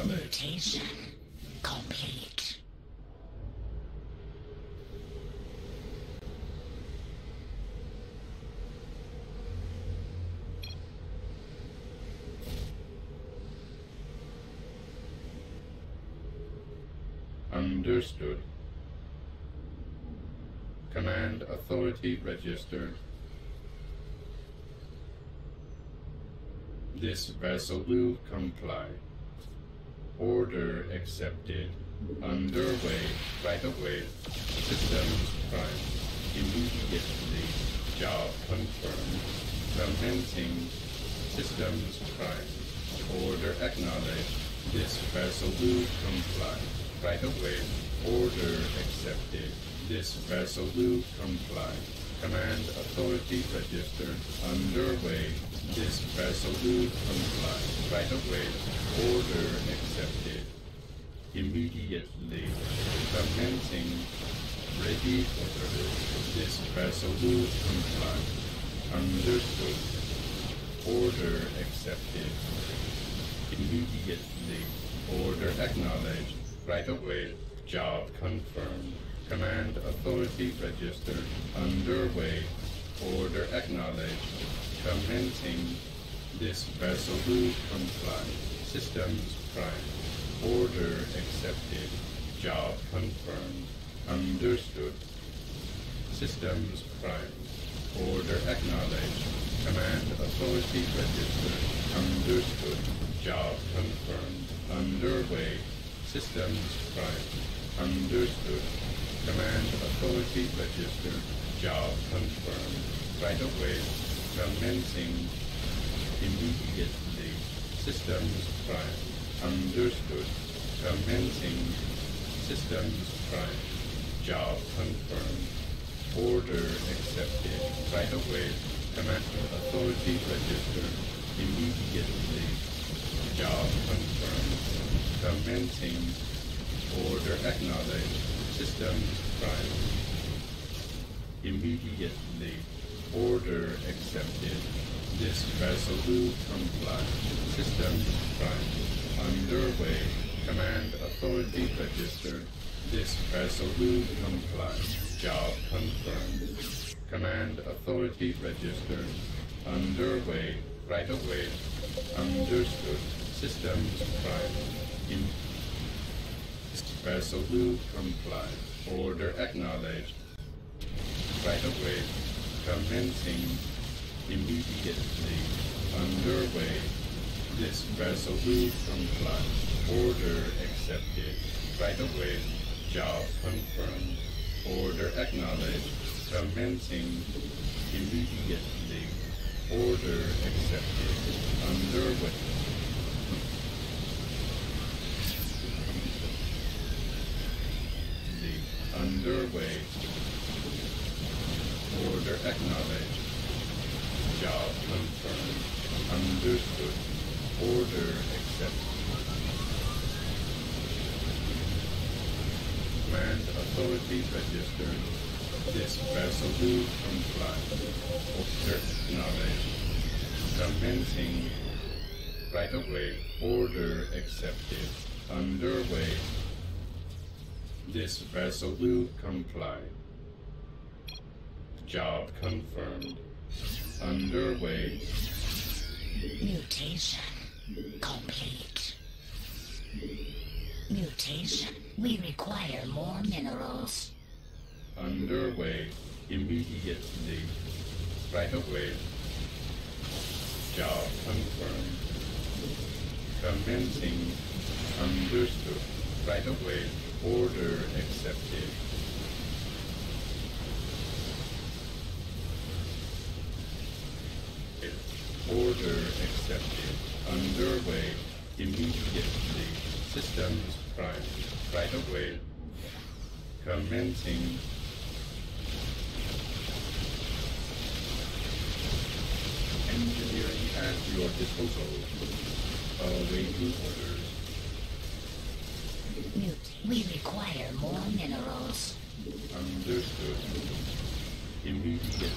acknowledged. Mutation complete. Understood. Command authority registered. This vessel will comply. Order accepted. Underway. Right away. Systems prime. Immediately. Job confirmed. Commencing. Systems prime. Order acknowledged. This vessel will comply. Right away. Order accepted. This vessel will comply. Command authority registered. Underway. This vessel will comply. Right away. Order accepted. Immediately. Commencing. Ready for service. This vessel will comply. Understood. Order accepted. Immediately. Order acknowledged. Right away. Job confirmed. Command authority registered. Underway. Order acknowledged. Commencing. This vessel will comply. Systems prime. Order accepted. Job confirmed. Understood. Systems prime. Order acknowledged. Command authority registered. Understood. Job confirmed. Underway. Systems prime. Understood. Command authority registered. Job confirmed. Right away. Commencing. Immediately. Systems prime. Understood. Commencing. Systems prime. Job confirmed. Order accepted. Right away. Command authority registered. Immediately. Job confirmed. Commencing. Order acknowledged. Systems prime. Immediately. Order accepted. This vessel will comply. Systems prime. Underway. Command authority registered. This vessel will comply. Job confirmed. Command authority registered. Underway. Right away. Understood. Systems prime. This vessel will comply. Order acknowledged. Right away. Commencing. Immediately. Underway. This vessel will comply. Order accepted. Right away. Job confirmed. Order acknowledged. Commencing. Immediately. Order accepted. Underway. Underway. Order acknowledged. Job confirmed. Understood. Order accepted. Command authority registered. This vessel will comply. Order acknowledged. Commencing. Right away. Order accepted. Underway. This vessel will comply. Job confirmed. Underway. Mutation complete. Mutation. We require more minerals. Underway. Immediately. Right away. Job confirmed. Commencing. Understood. Right away. Order accepted. Order accepted. Underway. Immediately. Systems prime. Right away. Commencing. Engineering at your disposal. Awaiting orders. We require more minerals. Understood. Immediately.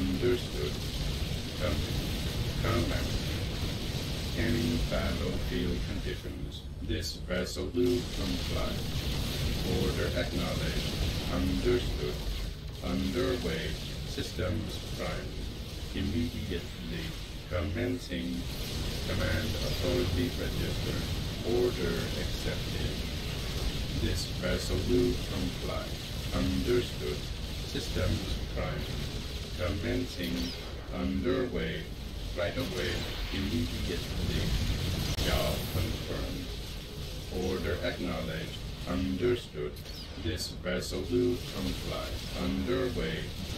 Understood. Command. Scanning battlefield conditions. This vessel will comply. Order acknowledged. Understood. Underway. Systems prime. Immediately. Commencing. Command authority registered. Order accepted. This vessel will comply. Understood. Systems prime. Commencing. Underway. Right away. Immediately. Job confirmed. Order acknowledged. Understood. This vessel will comply. Underway.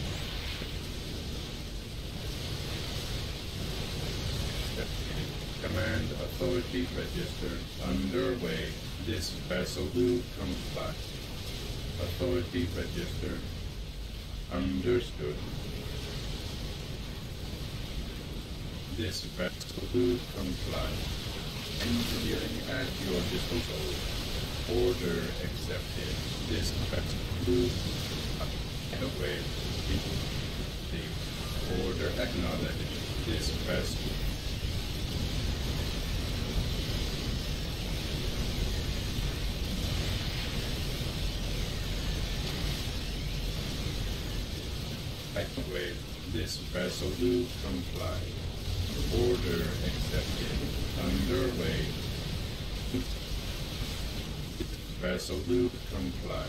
Command authority registered. Underway. This vessel will comply. Authority registered. Understood. This vessel will comply. Engineering at your disposal. Order accepted. This vessel will away. The order acknowledged. This vessel. Away. This vessel will comply. Order accepted. Underway. Vessel will comply.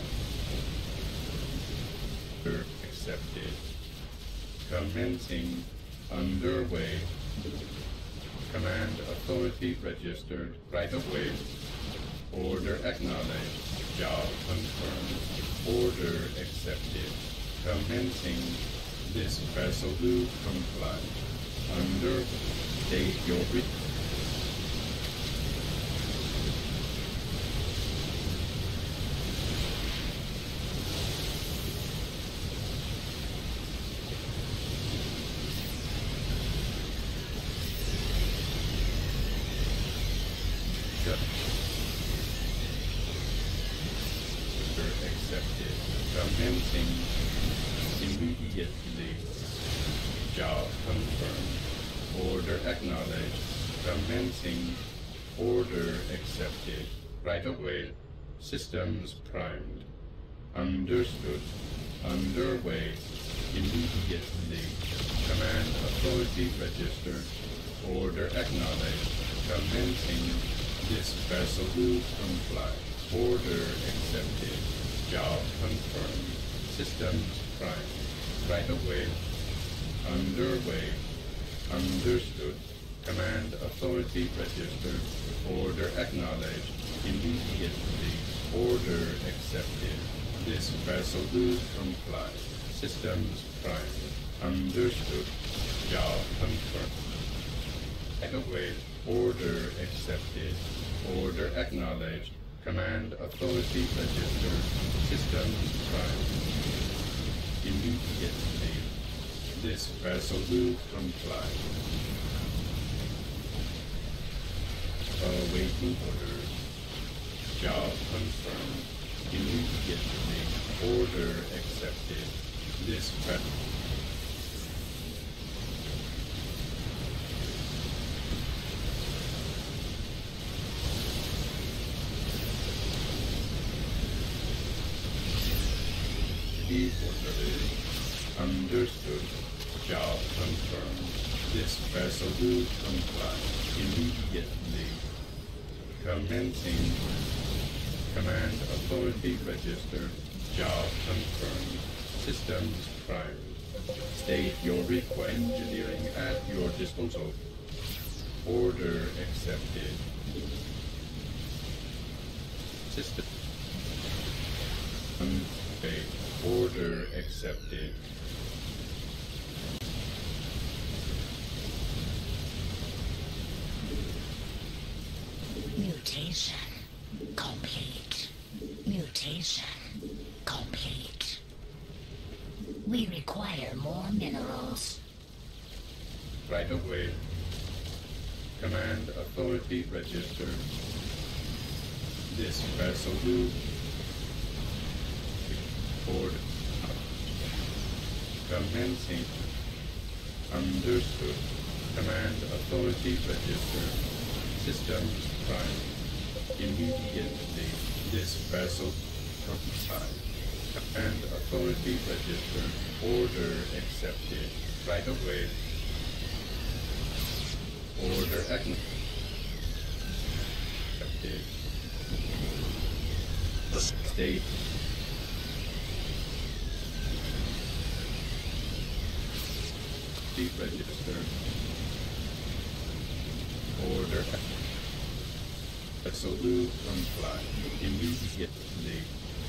Order accepted. Commencing. Underway. Command authority registered. Right away. Order acknowledged. Job confirmed. Order accepted. Commencing. This vessel will comply. State your accepted. Commencing immediately. Job confirmed. Order acknowledged. Commencing. Order accepted. Right away. Systems primed. Understood. Underway. Immediately. Command authority registered. Order acknowledged. Commencing. This vessel will comply. Order accepted. Job confirmed. Systems primed. Right away. Underway. Understood. Command authority registered. Order acknowledged. Immediately. Order accepted. This vessel will comply. Systems primed. Understood. Job confirmed. Right away. Order accepted. Order acknowledged. Command authority registered. Systems primed. Immediately. This vessel will comply. Awaiting orders. Job confirmed. Immediately. Order accepted. This vessel. Understood. Job confirmed. This vessel will comply immediately. Commencing. Command authority registered. Job confirmed. Systems primed. State your request. Engineering at your disposal. Order accepted. System. Order accepted. Mutation complete. Mutation complete. We require more minerals. Right away. Command authority registered. This vessel will board. Commencing. Understood. Command authority registered. Systems prime. Immediately. This vessel complied. Command authority registered. Order accepted. Right away. Order accepted. State. Registered. Order. Absolute comply. Immediately.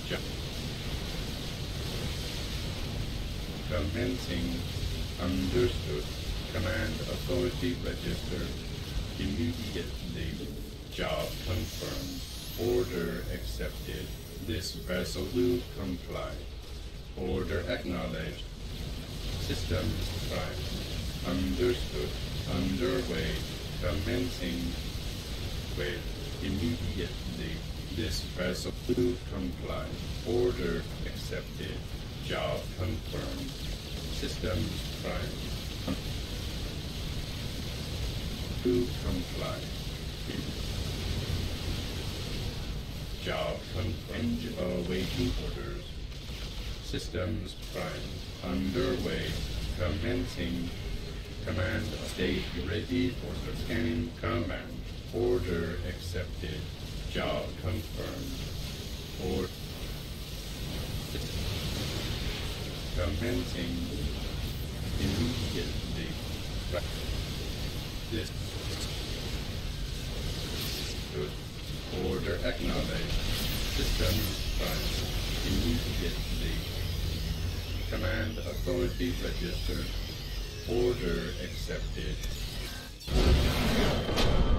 Commencing. Understood. Command authority registered. Immediately. Job confirmed. Order accepted. This vessel will comply. Order acknowledged. Systems prime. Understood. Underway. Commencing. With immediately. This vessel will comply. Order accepted. Job confirmed. Systems prime. To comply. Job confirmed. Awaiting orders. Systems prime. Underway. Commencing. Command state ready for the scanning. Command. Order accepted. Job confirmed. Or commencing immediately. This good. Order acknowledged. Systems prime. Immediately. Command authority registered. Order accepted.